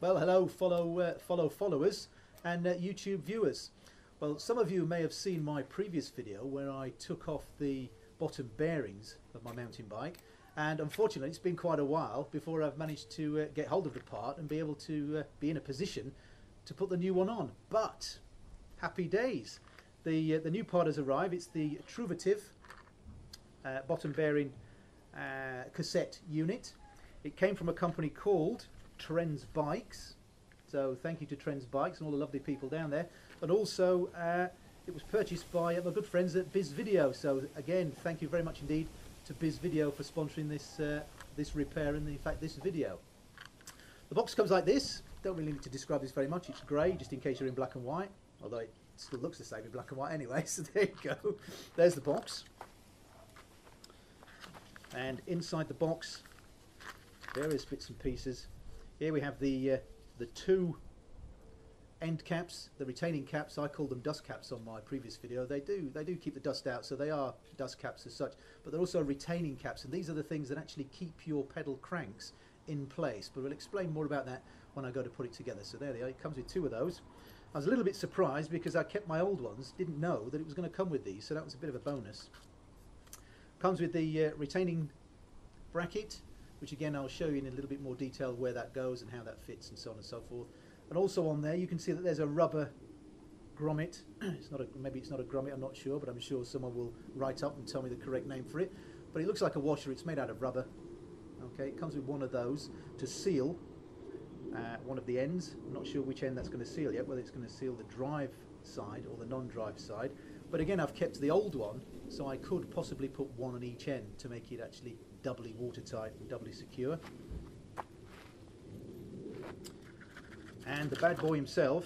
Well, hello, followers and YouTube viewers. Well, some of you may have seen my previous video where I took off the bottom bearings of my mountain bike, and unfortunately it's been quite a while before I've managed to get hold of the part and be able to be in a position to put the new one on. But happy days, the new part has arrived. It's the Truvative bottom bearing cassette unit. It came from a company called Trends Bikes, so thank you to Trends Bikes and all the lovely people down there. And also it was purchased by my good friends at Biz Video, so again thank you very much indeed to Biz Video for sponsoring this this repair and in fact this video. The box comes like this. Don't really need to describe this very much. It's grey, just in case you're in black and white, although it still looks the same in black and white anyway. So there you go, there's the box, and inside the box various bits and pieces. Here we have the two end caps, the retaining caps. I called them dust caps on my previous video. They do keep the dust out, so they are dust caps as such, but they're also retaining caps, and these are the things that actually keep your pedal cranks in place. But we'll explain more about that when I go to put it together. So there they are. It comes with two of those. I was a little bit surprised because I kept my old ones, didn't know that it was going to come with these, so that was a bit of a bonus. Comes with the retaining bracket, which again I'll show you in a little bit more detail where that goes and how that fits and so on and so forth. And also on there you can see that there's a rubber grommet. Maybe it's not a grommet, I'm not sure, but I'm sure someone will write up and tell me the correct name for it. But it looks like a washer. It's made out of rubber. Okay, it comes with one of those to seal one of the ends. I'm not sure which end that's going to seal yet, whether it's going to seal the drive side or the non-drive side. But again, I've kept the old one, so I could possibly put one on each end to make it actually doubly watertight and doubly secure. And the bad boy himself,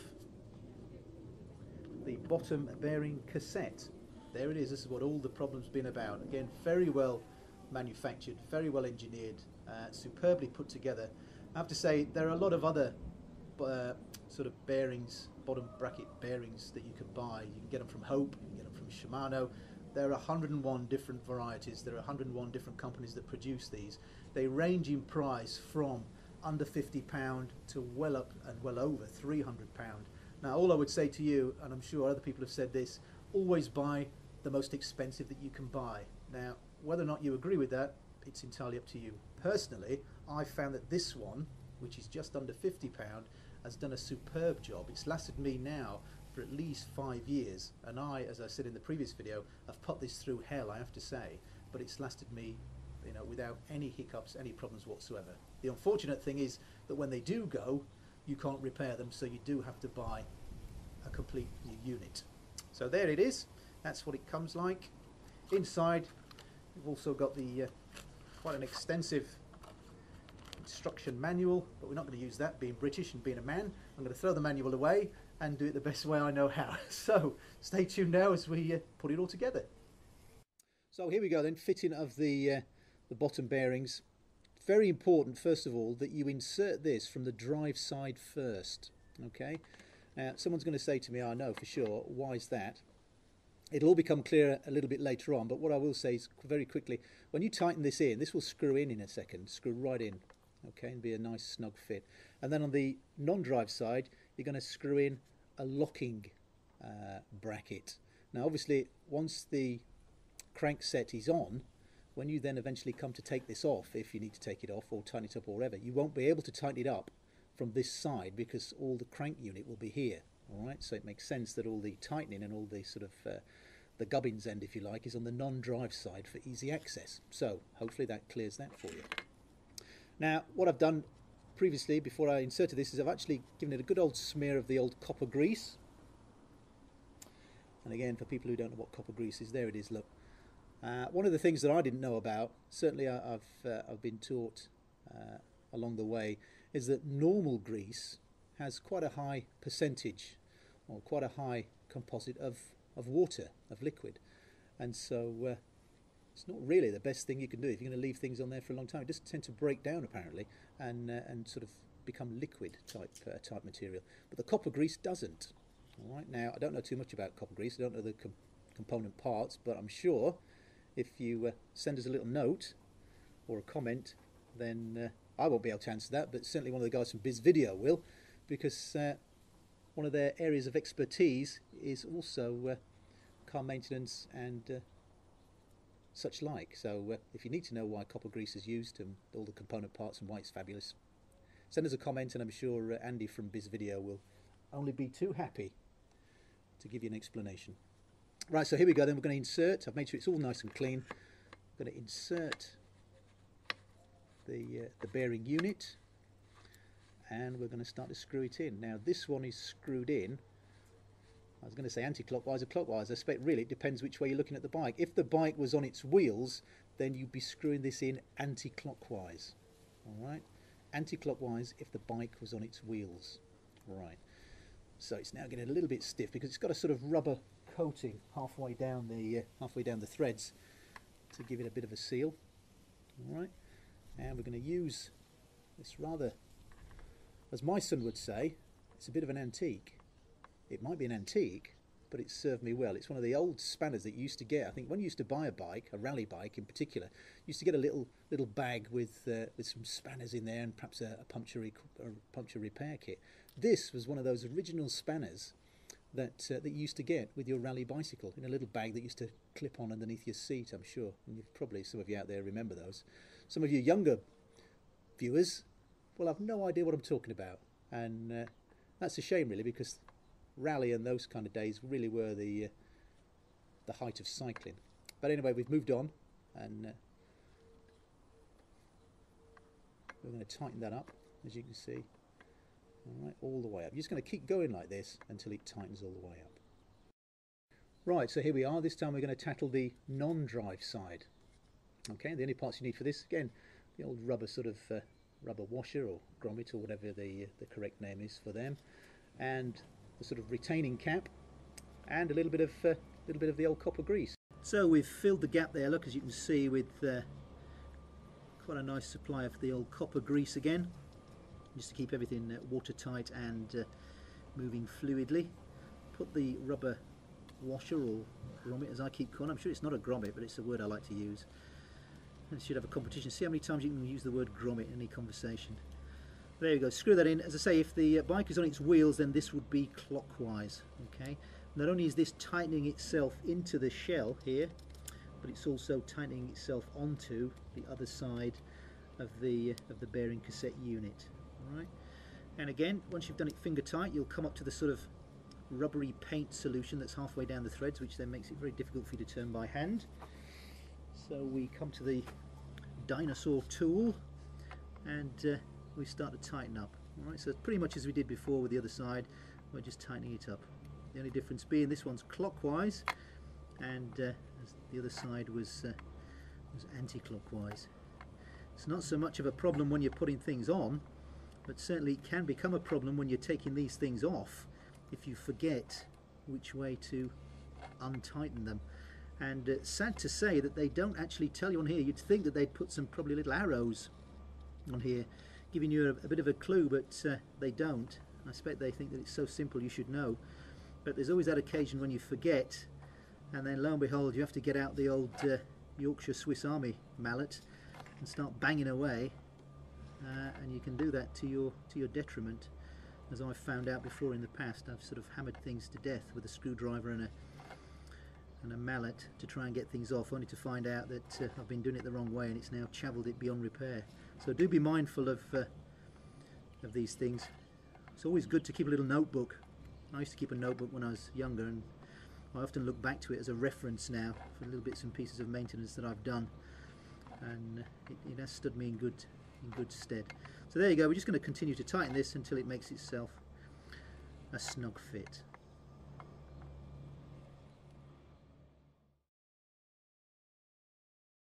the bottom bearing cassette. There it is. This is what all the problem's been about. Again, very well manufactured, very well engineered, superbly put together. I have to say there are a lot of other sort of bearings, bottom bracket bearings that you can buy. You can get them from Hope, you can get them from Shimano. There are 101 different varieties. There are 101 different companies that produce these. They range in price from under £50 to well up and well over £300. Now all I would say to you, and I'm sure other people have said this, always buy the most expensive that you can buy. Now whether or not you agree with that, it's entirely up to you. Personally, I found that this one, which is just under £50, has done a superb job. It's lasted me now for at least 5 years, and I, as I said in the previous video, have put this through hell, I have to say, but it's lasted me, you know, without any hiccups, any problems whatsoever. The unfortunate thing is that when they do go, you can't repair them, so you do have to buy a complete new unit. So there it is. That's what it comes like. Inside, we've also got the quite an extensive instruction manual, but we're not going to use that, being British and being a man. I'm going to throw the manual away and do it the best way I know how. So stay tuned now as we put it all together. So here we go then, fitting of the bottom bearings. Very important, first of all, that you insert this from the drive side first. Okay, now someone's going to say to me, I know for sure, why is that? It'll all become clearer a little bit later on, but what I will say is very quickly, when you tighten this in, this will screw in a second, screw right in, okay, and be a nice snug fit. And then on the non-drive side, you're going to screw in a locking bracket. Now obviously, once the crank set is on, when you then eventually come to take this off, if you need to take it off or tighten it up or whatever, you won't be able to tighten it up from this side because all the crank unit will be here. Alright, so it makes sense that all the tightening and all the sort of the gubbins end, if you like, is on the non-drive side for easy access. So hopefully that clears that for you. Now what I've done previously before I inserted this is I've actually given it a good old smear of the old copper grease. And again, for people who don't know what copper grease is, there it is, look. One of the things that I didn't know about, certainly I've been taught along the way, is that normal grease has quite a high percentage or quite a high composite of water, of liquid, and so it's not really the best thing you can do if you're going to leave things on there for a long time. It does tend to break down apparently and sort of become liquid type material, but the copper grease doesn't. All right, now I don't know too much about copper grease, I don't know the component parts, but I'm sure if you send us a little note or a comment, then I won't be able to answer that, but certainly one of the guys from Biz Video will, because one of their areas of expertise is also car maintenance and such like. So if you need to know why copper grease is used and all the component parts and why it's fabulous, send us a comment, and I'm sure Andy from Biz Video will only be too happy to give you an explanation. Right, so here we go then. We're going to insert, I've made sure it's all nice and clean. I'm going to insert the bearing unit, and we're going to start to screw it in. Now this one is screwed in, I was going to say anti-clockwise or clockwise. I suspect really it depends which way you're looking at the bike. If the bike was on its wheels, then you'd be screwing this in anti-clockwise. Alright, anti-clockwise if the bike was on its wheels. Right, so it's now getting a little bit stiff because it's got a sort of rubber coating halfway down the threads to give it a bit of a seal. Alright, and we're going to use this rather, as my son would say, it's a bit of an antique. It might be an antique, but it served me well. It's one of the old spanners that you used to get. I think when you used to buy a bike, a rally bike in particular, you used to get a little bag with some spanners in there and perhaps a puncture repair kit. This was one of those original spanners that you used to get with your rally bicycle in a little bag that used to clip on underneath your seat, I'm sure. And probably some of you out there remember those. Some of you younger viewers will have no idea what I'm talking about, and that's a shame really, because rally and those kind of days really were the height of cycling. But anyway, we've moved on, and we're going to tighten that up, as you can see. All right, all the way up. You're just going to keep going like this until it tightens all the way up. Right, so here we are. This time we're going to tackle the non-drive side. Okay, the only parts you need for this, again, the old rubber sort of rubber washer or grommet or whatever the correct name is for them, and the sort of retaining cap, and a little bit of the old copper grease. So we've filled the gap there, look, as you can see, with quite a nice supply of the old copper grease again, just to keep everything watertight and moving fluidly. Put the rubber washer, or grommet as I keep calling it. I'm sure it's not a grommet, but it's a word I like to use. And it should have a competition. See how many times you can use the word grommet in any conversation. There you go, screw that in. As I say, if the bike is on its wheels, then this would be clockwise. Okay. Not only is this tightening itself into the shell here, but it's also tightening itself onto the other side of the bearing cassette unit. All right. And again, once you've done it finger tight, you'll come up to the sort of rubbery paint solution that's halfway down the threads, which then makes it very difficult for you to turn by hand. So we come to the dinosaur tool, and we start to tighten up. Alright, so pretty much as we did before with the other side, we're just tightening it up. The only difference being this one's clockwise, and the other side was anti-clockwise. It's not so much of a problem when you're putting things on, but certainly it can become a problem when you're taking these things off if you forget which way to untighten them. And sad to say that they don't actually tell you on here. You'd think that they'd put some probably little arrows on here giving you a bit of a clue, but they don't. I expect they think that it's so simple you should know, but there's always that occasion when you forget, and then lo and behold you have to get out the old Yorkshire Swiss Army mallet and start banging away, and you can do that to your detriment, as I've found out before in the past. I've sort of hammered things to death with a screwdriver and a mallet to try and get things off, only to find out that I've been doing it the wrong way and it's now chavelled it beyond repair. So do be mindful of these things. It's always good to keep a little notebook. I used to keep a notebook when I was younger, and I often look back to it as a reference now for little bits and pieces of maintenance that I've done, and it has stood me in good stead. So there you go. We're just going to continue to tighten this until it makes itself a snug fit.